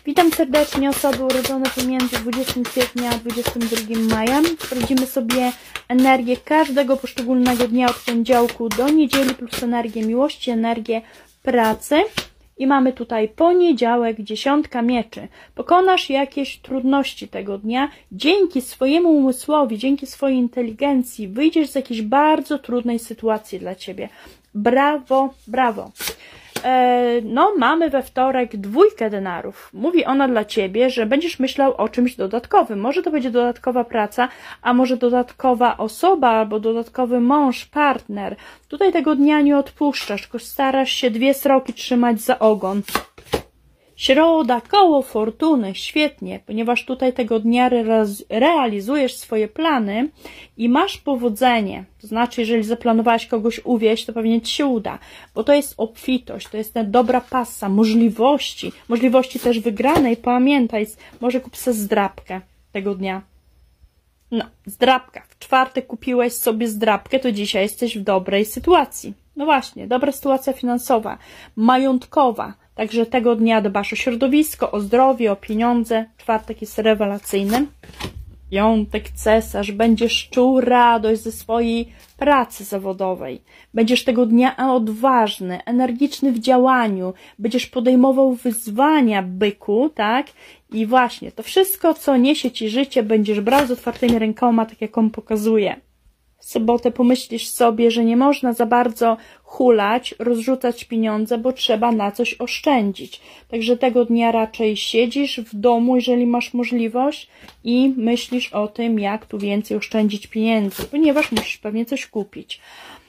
Witam serdecznie osoby urodzone pomiędzy 20 kwietnia a 22 maja. Sprawdzimy sobie energię każdego poszczególnego dnia od poniedziałku do niedzieli plus energię miłości, energię pracy. I mamy tutaj poniedziałek, 10 mieczy. Pokonasz jakieś trudności tego dnia. Dzięki swojemu umysłowi, dzięki swojej inteligencji wyjdziesz z jakiejś bardzo trudnej sytuacji dla Ciebie. Brawo, brawo. No, mamy we wtorek dwójkę denarów. Mówi ona dla Ciebie, że będziesz myślał o czymś dodatkowym. Może to będzie dodatkowa praca, a może dodatkowa osoba, albo dodatkowy mąż, partner. Tutaj tego dnia nie odpuszczasz, tylko starasz się dwie sroki trzymać za ogon. Środa, koło fortuny, świetnie, ponieważ tutaj tego dnia realizujesz swoje plany i masz powodzenie. To znaczy, jeżeli zaplanowałeś kogoś uwieść, to pewnie Ci się uda, bo to jest obfitość, to jest ta dobra pasa, możliwości też wygranej. Pamiętaj, może kup sobie zdrabkę tego dnia. No, zdrabka. W czwartek kupiłeś sobie zdrabkę, to dzisiaj jesteś w dobrej sytuacji. No właśnie, dobra sytuacja finansowa, majątkowa. Także tego dnia dbasz o środowisko, o zdrowie, o pieniądze. Czwartek jest rewelacyjny. Piątek, cesarz. Będziesz czuł radość ze swojej pracy zawodowej. Będziesz tego dnia odważny, energiczny w działaniu. Będziesz podejmował wyzwania, byku, tak? I właśnie to wszystko, co niesie Ci życie, będziesz brał z otwartymi rękoma, tak jak on pokazuje. W sobotę pomyślisz sobie, że nie można za bardzo hulać, rozrzucać pieniądze, bo trzeba na coś oszczędzić. Także tego dnia raczej siedzisz w domu, jeżeli masz możliwość i myślisz o tym, jak tu więcej oszczędzić pieniędzy, ponieważ musisz pewnie coś kupić.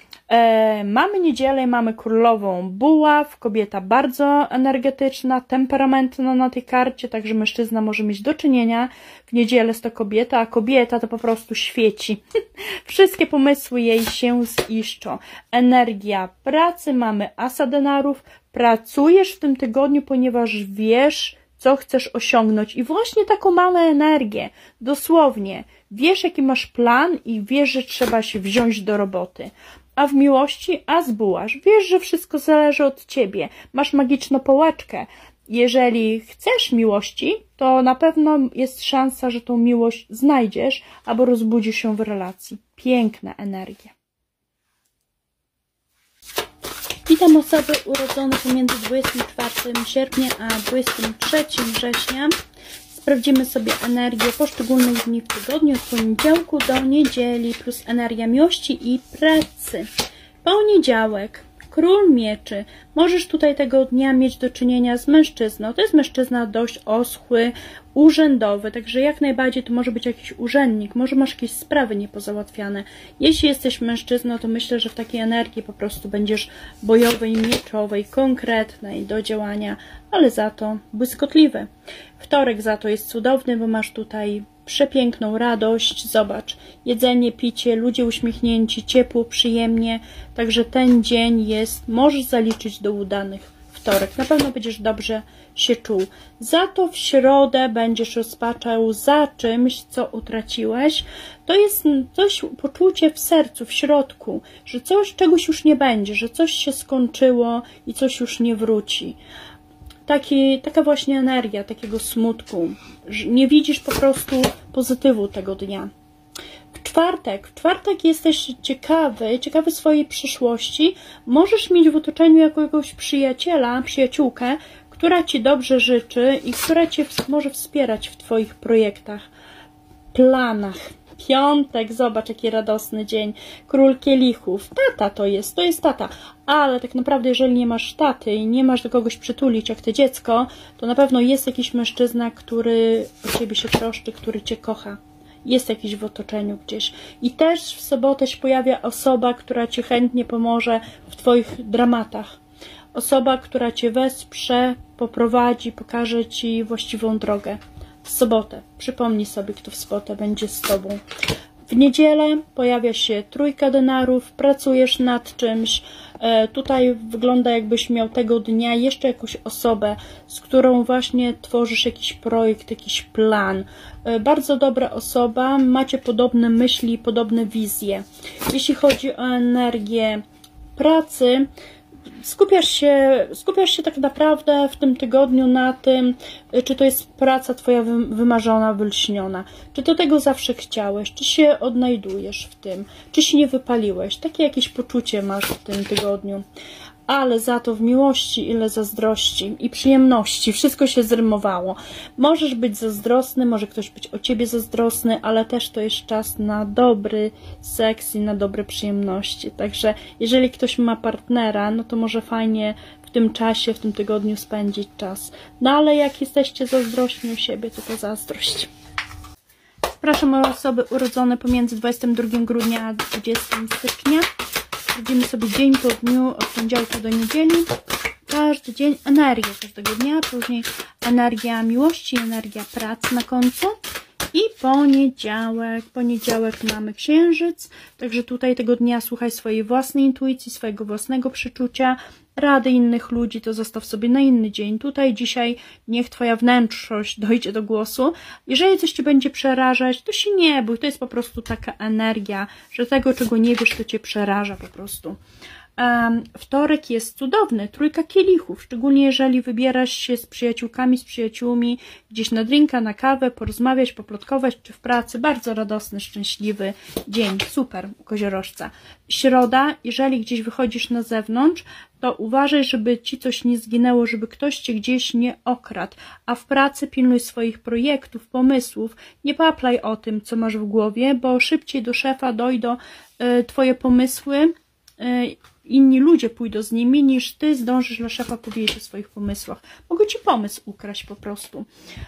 Mamy niedzielę, mamy królową buław, kobieta bardzo energetyczna, temperamentna na tej karcie, także mężczyzna może mieć do czynienia. W niedzielę jest to kobieta, a kobieta to po prostu świeci. Wszystkie pomysły jej się ziszczą. Energia pracy, mamy asa denarów, pracujesz w tym tygodniu, ponieważ wiesz, co chcesz osiągnąć i właśnie taką mamy energię, dosłownie. Wiesz, jaki masz plan i wiesz, że trzeba się wziąć do roboty. A w miłości as bułasz. Wiesz, że wszystko zależy od Ciebie. Masz magiczną pałeczkę. Jeżeli chcesz miłości, to na pewno jest szansa, że tą miłość znajdziesz albo rozbudzisz się w relacji. Piękna energia. Witam osoby urodzone pomiędzy 24 sierpnia a 23 września. Sprawdzimy sobie energię poszczególnych dni w tygodniu, od poniedziałku do niedzieli, plus energia miłości i pracy. Poniedziałek, król mieczy. Możesz tutaj tego dnia mieć do czynienia z mężczyzną. To jest mężczyzna dość oschły, urzędowy, także jak najbardziej to może być jakiś urzędnik, może masz jakieś sprawy niepozałatwiane. Jeśli jesteś mężczyzną, to myślę, że w takiej energii po prostu będziesz bojowej, mieczowej, konkretnej do działania, ale za to błyskotliwy. Wtorek za to jest cudowny, bo masz tutaj przepiękną radość. Zobacz, jedzenie, picie, ludzie uśmiechnięci, ciepło, przyjemnie. Także ten dzień możesz zaliczyć do udanych. Wtorek, na pewno będziesz dobrze się czuł. Za to w środę będziesz rozpaczał za czymś, co utraciłeś. To jest coś, poczucie w sercu, w środku, że czegoś już nie będzie, że coś się skończyło i coś już nie wróci. Taka właśnie energia, takiego smutku. Nie widzisz po prostu pozytywu tego dnia. W czwartek jesteś ciekawy swojej przyszłości. Możesz mieć w otoczeniu jakiegoś przyjaciela, przyjaciółkę, która Ci dobrze życzy i która Cię może wspierać w Twoich projektach, planach. Piątek, zobacz jaki radosny dzień. Król kielichów. Tata to jest tata. Ale tak naprawdę jeżeli nie masz taty i nie masz do kogoś przytulić jak Ty dziecko, to na pewno jest jakiś mężczyzna, który o Ciebie się troszczy, który Cię kocha. Jest jakiś w otoczeniu gdzieś. I też w sobotę się pojawia osoba, która Ci chętnie pomoże w Twoich dramatach. Osoba, która Cię wesprze, poprowadzi, pokaże Ci właściwą drogę. W sobotę. Przypomnij sobie, kto w sobotę będzie z Tobą. W niedzielę pojawia się trójka denarów, pracujesz nad czymś. Tutaj wygląda, jakbyś miał tego dnia jeszcze jakąś osobę, z którą właśnie tworzysz jakiś projekt, jakiś plan. Bardzo dobra osoba, macie podobne myśli, podobne wizje. Jeśli chodzi o energię pracy, skupiasz się tak naprawdę w tym tygodniu na tym, czy to jest praca Twoja wymarzona, wylśniona, czy do tego zawsze chciałeś, czy się odnajdujesz w tym, czy się nie wypaliłeś, takie jakieś poczucie masz w tym tygodniu. Ale za to w miłości ile zazdrości i przyjemności. Wszystko się zrymowało. Możesz być zazdrosny, może ktoś być o Ciebie zazdrosny, ale też to jest czas na dobry seks i na dobre przyjemności. Także jeżeli ktoś ma partnera, no to może fajnie w tym czasie, w tym tygodniu spędzić czas. No ale jak jesteście zazdrośni o siebie, to zazdrość. Zapraszam o osoby urodzone pomiędzy 22 grudnia a 20 stycznia. Sprawdzimy sobie dzień po dniu, od poniedziałku do niedzieli. Każdy dzień energia każdego dnia, później energia miłości, energia pracy na końcu. I poniedziałek mamy księżyc, także tutaj tego dnia słuchaj swojej własnej intuicji, swojego własnego przeczucia, rady innych ludzi to zostaw sobie na inny dzień. Tutaj dzisiaj niech Twoja wnętrzość dojdzie do głosu. Jeżeli coś Cię będzie przerażać, to się nie bój, to jest po prostu taka energia, że tego, czego nie wiesz, to Cię przeraża po prostu. Wtorek jest cudowny, trójka kielichów, szczególnie jeżeli wybierasz się z przyjaciółkami, z przyjaciółmi gdzieś na drinka, na kawę, porozmawiać, poplotkować, czy w pracy. Bardzo radosny, szczęśliwy dzień, super u koziorożca. Środa, jeżeli gdzieś wychodzisz na zewnątrz, to uważaj, żeby Ci coś nie zginęło, żeby ktoś Cię gdzieś nie okradł, a w pracy pilnuj swoich projektów, pomysłów, nie paplaj o tym, co masz w głowie, bo szybciej do szefa dojdą Twoje pomysły, inni ludzie pójdą z nimi, niż Ty zdążysz dla szefa powiedzieć o swoich pomysłach. Mogą Ci pomysł ukraść po prostu.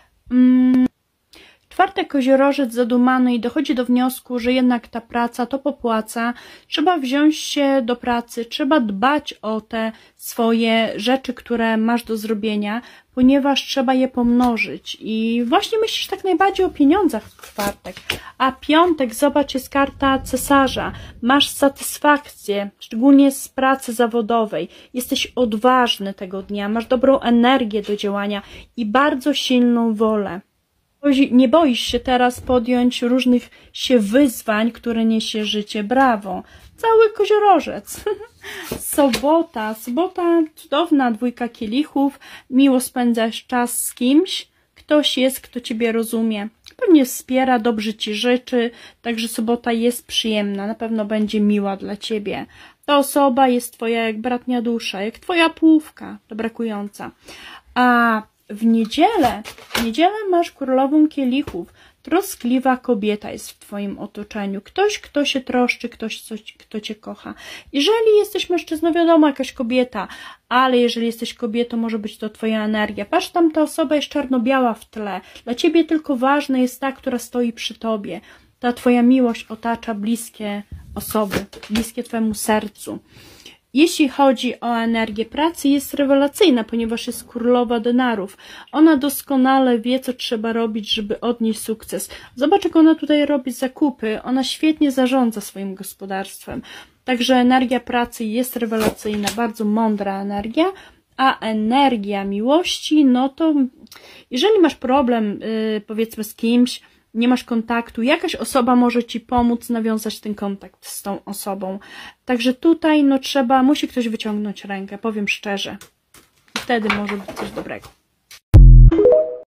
Czwartek koziorożec zadumany i dochodzi do wniosku, że jednak ta praca to popłaca. Trzeba wziąć się do pracy, trzeba dbać o te swoje rzeczy, które masz do zrobienia, ponieważ trzeba je pomnożyć. I właśnie myślisz tak najbardziej o pieniądzach w czwartek. A piątek, zobacz, jest karta cesarza. Masz satysfakcję, szczególnie z pracy zawodowej. Jesteś odważny tego dnia, masz dobrą energię do działania i bardzo silną wolę. Nie boisz się teraz podjąć różnych wyzwań, które niesie życie. Brawo! Cały koziorożec. Sobota, cudowna, dwójka kielichów. Miło spędzasz czas z kimś. Ktoś jest, kto Ciebie rozumie. Pewnie wspiera, dobrze Ci życzy. Także sobota jest przyjemna. Na pewno będzie miła dla Ciebie. Ta osoba jest Twoja jak bratnia dusza, jak Twoja połówka, to brakująca. A w niedzielę masz królową kielichów. Troskliwa kobieta jest w Twoim otoczeniu. Ktoś, kto się troszczy, ktoś, kto Cię kocha. Jeżeli jesteś mężczyzną, wiadomo, jakaś kobieta, ale jeżeli jesteś kobietą, może być to Twoja energia. Patrz, tam ta osoba jest czarno-biała w tle. Dla Ciebie tylko ważna jest ta, która stoi przy Tobie. Ta Twoja miłość otacza bliskie osoby, bliskie Twojemu sercu. Jeśli chodzi o energię pracy, jest rewelacyjna, ponieważ jest królowa denarów. Ona doskonale wie, co trzeba robić, żeby odnieść sukces. Zobacz, jak ona tutaj robi zakupy. Ona świetnie zarządza swoim gospodarstwem. Także energia pracy jest rewelacyjna, bardzo mądra energia. A energia miłości, no to jeżeli masz problem, powiedzmy, z kimś, nie masz kontaktu, jakaś osoba może Ci pomóc nawiązać ten kontakt z tą osobą. Także tutaj no musi ktoś wyciągnąć rękę, powiem szczerze. Wtedy może być coś dobrego.